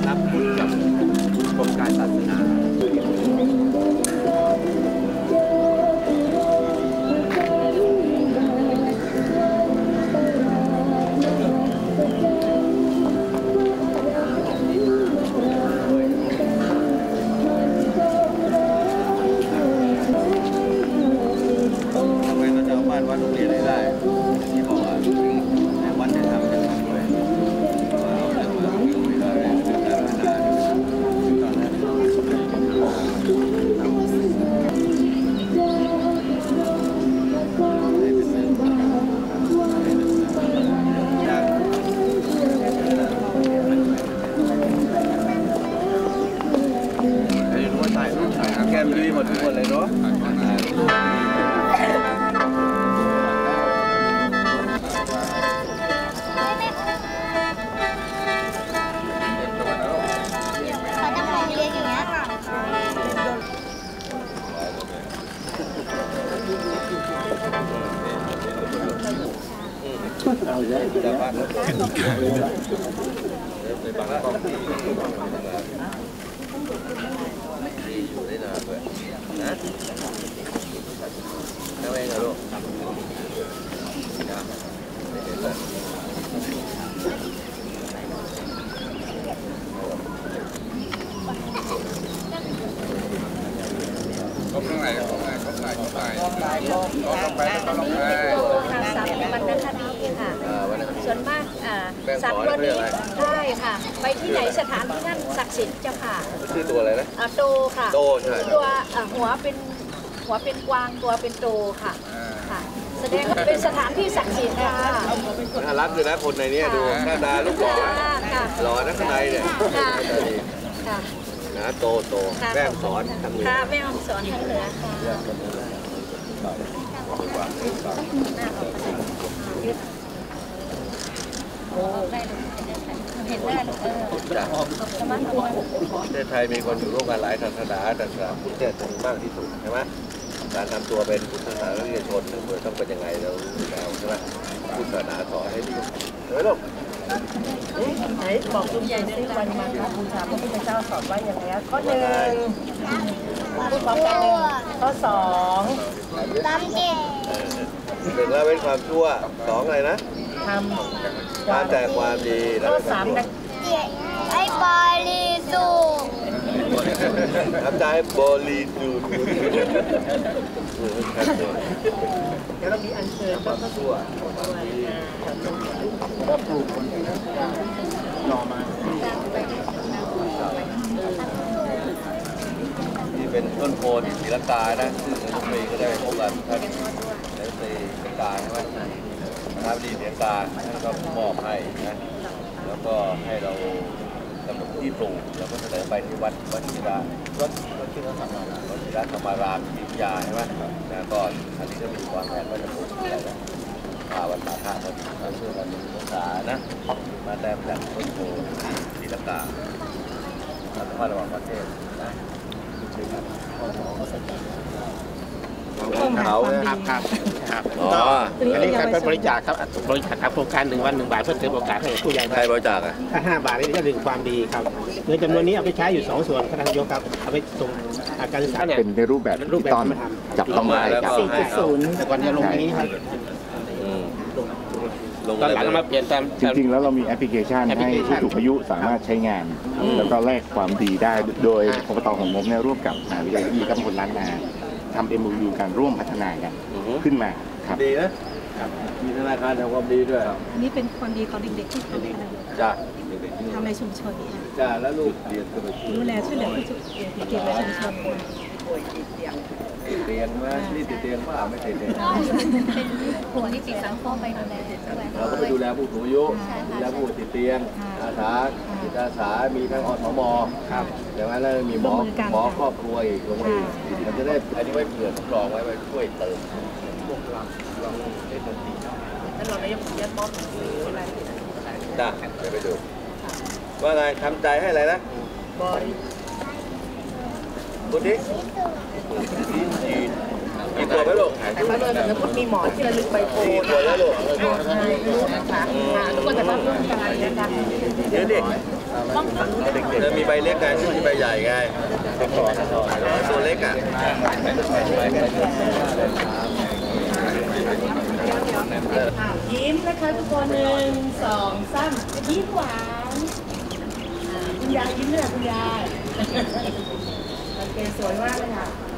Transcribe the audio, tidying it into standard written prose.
รับพุทธกับกรมการศาสนาวัดโรงเรียนได้ที่บอกว่าในวัดจะทำจะทำด้วยว่าเราเรื่องมาคุยได้การพัฒนาตอนนั้นรู้ว่าถ่ายรูปถ่ายแก้มลุยหมดทุกคนเลยเนาะเอาเลยจะบ้านแล้วในบางกองที่อยู่ได้นานเลยนะแล้วเองเหรอลูกก็ต้องไหนก็ไปสามวรรณคดีค่ะส่วนมากสามตัวนี้ใช่ค่ะไปที่ไหนสถานที่นั่นศักดิ์สิทธิ์เจ้าค่ะชื่อตัวอะไรนะโตค่ะโตใช่ตัวหัวเป็นกวางตัวเป็นโตค่ะค่ะแสดงว่าเป็นสถานที่ศักดิ์สิทธิ์ค่ะน่ารักเลยนะคนในนี้ดูหน้าตาลูกหล่อหล่อนะข้างในเนี่ยค่ะนะโตแม่สอนทางเหนือค่ะแม่สอนทางเหนือค่ะเห็นได้ประเทศไทยมีคนอยู่ร่วมกันหลายศาสนาแต่ศาสนาพุทธเนี่ยจะมีมากที่สุดใช่ไหมการทำตัวเป็นพุทธศาสนิกชนต้องเป็นยังไงเราแล้วใช่ไหมพุทธศาสนาสอนให้ดีลูกไหนบอกคุณใหญ่ซิวันมาฆบูชาพระพุทธเจ้าสอนว่าอย่างไรข้อหนึ่งพูดพร้อมกันหนึ่งข้อสองตามเก่งหนึ่งละเว้นความชั่วสองอะไรนะทำแต่ความดีข้อสามนะไอ้บริสุทธิ์ทำใจบริสุทธิ์แล้วเรามีอันเชิญความชั่วก็ปลูกคนที่รอมานี่เป็นต้นโพที่ศรีลังกานะซึ่งทุกปีก็ได้พบกันท่านในศรีลังกาใช่ไหมท่านดีศรีลังกาท่านก็มอบให้นะแล้วก็ให้เรากำหนดที่ปลูกแล้วก็เสนอไปที่วัดศิลาธรรมารามวิทยาใช่ไหมนะก็อันนี้ก็มีความแผนว่าจะปลูกอะไรนะวันมาฆะมาช่วยกันศึกษานะมาแต้มจากต้นโพศรีลังกาสัมพันธ์ระหว่างประเทศนะเขาครับอันนี้การบริจาคครับบริจาคครับโครงการ1 วัน 1 บาทเพื่อเติมโอกาสให้ผู้ใหญ่ใครบริจาคถ้า5 บาทนี่ก็1ความดีครับเงินจำนวนนี้เอาไปใช้อยู่2 ส่วนท่านนายกครับเอาไปส่งการศึกษาเนี่ยเป็นในรูปแบบตอนจับต้องได้จาก 4.0 แต่ก่อนจะลงนี้ครับตอนหลังมาเปลี่ยนตามจริงๆแล้วเรามีแอปพลิเคชันให้ผู้สูงอายุสามารถใช้งานแล้วก็แลกความดีได้โดยอบตของมเนี่ยร่วมกับมหาวิทยาลัยกับคนล้านนาทำ MOU การร่วมพัฒนากันขึ้นมาครับดีนะมีธนาคารทำความดีด้วยอันนี้เป็นความดีของเด็กๆที่ทำจ้ะทำในชุมชนจ้ะแล้วลูกเรียนก็ไปดูแลช่วยเหลือผู้สูงอายุเกี่ยวกับชุมชนป่วยติดเตียงมาที่ติดเตียงว่าไม่ติดเตียงเป็นกลุ่มที่ติดสังคมไปดูแลเราก็ไปดูแลผู้สูงอายุดูแลผู้ติดเตียงอาสาจิตอาสามีทั้งอสมครับอย่างนั้นแล้วมีหมอครอบครัวอีกลงมามันจะได้อันนี้ไว้เผื่อทดลองไว้ช่วยเติมพวกเราเล่นดนตรีแล้วเราได้ยัดมอบอะไรจ้ะไปดูว่าอะไรทำใจให้อะไรนะพูดดิกี่ตัวไหมลูกแต่ถ้าเราสมมติมีหมอนที่ระลึกใบโพนะคะลูกนะคะทุกคนจะต้องร่วมกันนะคะเดี๋ยวเด็กจะมีใบเล็กไงซึ่งมีใบใหญ่ไงตัวเล็กอ่ะยิ้มนะคะทุกคน1 2 3ยิ้มหวานคุณยายยิ้มเลยคุณยายโอเคสวยมากเลยค่ะ